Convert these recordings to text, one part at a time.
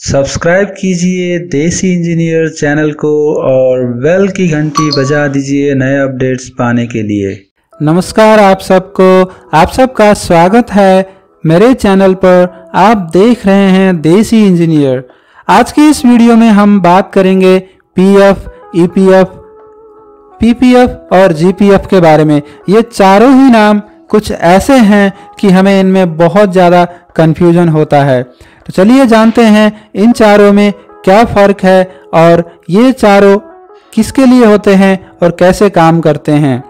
Subscribe कीजिए देसी engineer channel को और बेल की घंटी बजा दीजिए नए अपडेट्स पाने के लिए। नमस्कार आप सबका स्वागत है मेरे चैनल पर। आप देख रहे हैं देसी इंजीनियर। आज की इस वीडियो में हम बात करेंगे पीएफ, ईपीएफ, पीपीएफ और जीपीएफ के बारे में। ये चारों ही नाम कुछ ऐसे हैं कि हमें इनमें बहुत ज़्यादा कन्फ्यूजन होता है। तो चलिए जानते हैं इन चारों में क्या फ़र्क है और ये चारों किसके लिए होते हैं और कैसे काम करते हैं।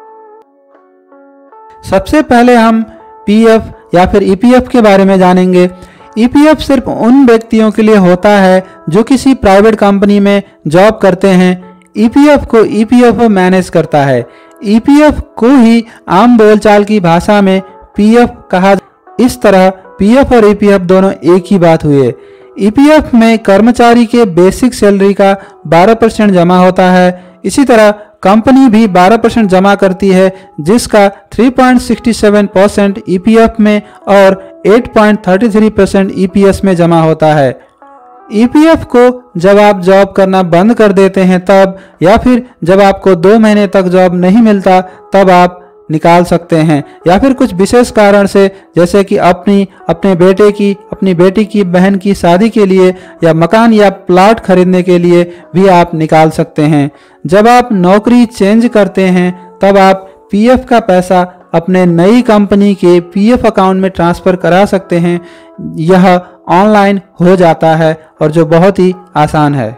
सबसे पहले हम पीएफ या फिर ईपीएफ के बारे में जानेंगे। ईपीएफ सिर्फ उन व्यक्तियों के लिए होता है जो किसी प्राइवेट कंपनी में जॉब करते हैं। ईपीएफ को ईपीएफओ मैनेज करता है। ईपीएफ को ही आम बोलचाल की भाषा में पीएफ कहा। इस तरह पीएफ और ईपीएफ दोनों एक ही बात हुए। ईपीएफ में कर्मचारी के बेसिक सैलरी का 12% जमा होता है। इसी तरह कंपनी भी 12% जमा करती है, जिसका 3.67% ईपीएफ में और 8.33% ईपीएस में जमा होता है। ईपीएफ को जब आप जॉब करना बंद कर देते हैं तब, या फिर जब आपको 2 महीने तक जॉब नहीं मिलता तब आप निकाल सकते हैं, या फिर कुछ विशेष कारण से जैसे कि अपने बेटे की, अपनी बेटी की, बहन की शादी के लिए या मकान या प्लॉट खरीदने के लिए भी आप निकाल सकते हैं। जब आप नौकरी चेंज करते हैं तब आप पीएफ का पैसा अपने नई कंपनी के पीएफ अकाउंट में ट्रांसफ़र करा सकते हैं। यह ऑनलाइन हो जाता है और जो बहुत ही आसान है।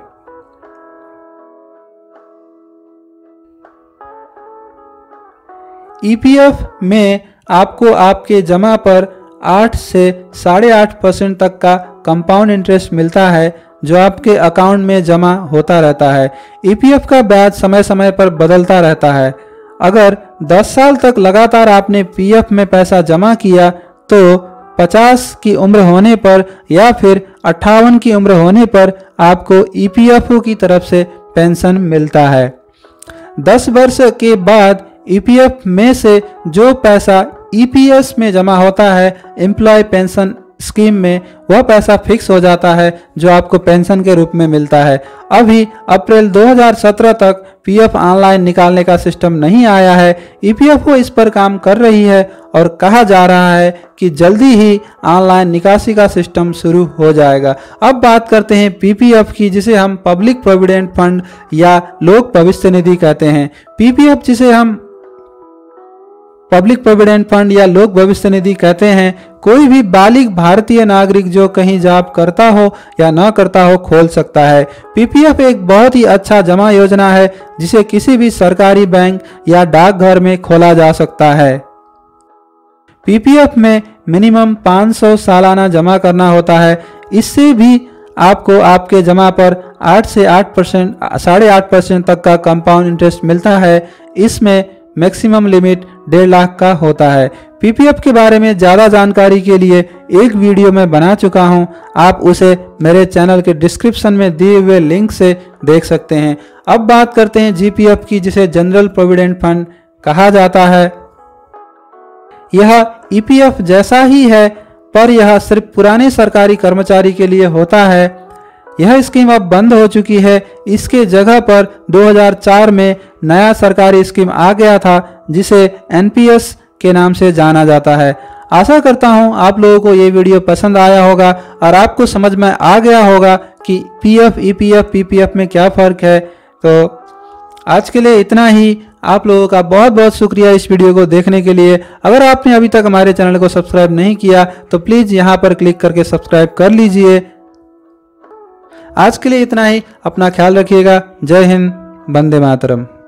ईपीएफ में आपको आपके जमा पर 8 से 8.5% तक का कंपाउंड इंटरेस्ट मिलता है, जो आपके अकाउंट में जमा होता रहता है। ईपीएफ का ब्याज समय समय पर बदलता रहता है। अगर 10 साल तक लगातार आपने पीएफ में पैसा जमा किया तो 50 की उम्र होने पर या फिर 58 की उम्र होने पर आपको ईपीएफओ की तरफ से पेंशन मिलता है। 10 वर्ष के बाद ईपीएफ में से जो पैसा ईपीएस में जमा होता है एम्प्लॉय पेंशन स्कीम में, वह पैसा फिक्स हो जाता है जो आपको पेंशन के रूप में मिलता है। अभी अप्रैल 2017 तक पीएफ ऑनलाइन निकालने का सिस्टम नहीं आया है। ईपीएफओ इस पर काम कर रही है और कहा जा रहा है कि जल्दी ही ऑनलाइन निकासी का सिस्टम शुरू हो जाएगा। अब बात करते हैं पीपीएफ की, जिसे हम पब्लिक प्रोविडेंट फंड या लोक भविष्य निधि कहते हैं। पीपीएफ जिसे हम पब्लिक प्रोविडेंट फंड या लोक भविष्य निधि कहते हैं, कोई भी बालिग भारतीय नागरिक जो कहीं जॉब करता हो या न करता हो खोल सकता है। पीपीएफ एक बहुत ही अच्छा जमा योजना है जिसे किसी भी सरकारी बैंक या डाकघर में खोला जा सकता है। पीपीएफ में मिनिमम 500 सालाना जमा करना होता है। इससे भी आपको आपके जमा पर 8 से 8.5% तक का कंपाउंड इंटरेस्ट मिलता है। इसमें मैक्सिमम लिमिट 1.5 लाख का होता है। पीपीएफ के बारे में ज़्यादा जानकारी के लिए एक वीडियो मैं बना चुका हूं, आप उसे मेरे चैनल के डिस्क्रिप्शन में दिए हुए लिंक से देख सकते हैं। अब बात करते हैं जीपीएफ की, जिसे जनरल प्रोविडेंट फंड कहा जाता है। यह ईपीएफ जैसा ही है, पर यह सिर्फ पुराने सरकारी कर्मचारी के लिए होता है। यह स्कीम अब बंद हो चुकी है। इसके जगह पर 2004 में नया सरकारी स्कीम आ गया था, जिसे एनपीएस के नाम से जाना जाता है। आशा करता हूं आप लोगों को ये वीडियो पसंद आया होगा और आपको समझ में आ गया होगा कि पीएफ, ईपीएफ, पीपीएफ में क्या फ़र्क है। तो आज के लिए इतना ही। आप लोगों का बहुत बहुत शुक्रिया इस वीडियो को देखने के लिए। अगर आपने अभी तक हमारे चैनल को सब्सक्राइब नहीं किया तो प्लीज़ यहाँ पर क्लिक करके सब्सक्राइब कर लीजिए। आज के लिए इतना ही। अपना ख्याल रखिएगा। जय हिंद, वंदे मातरम।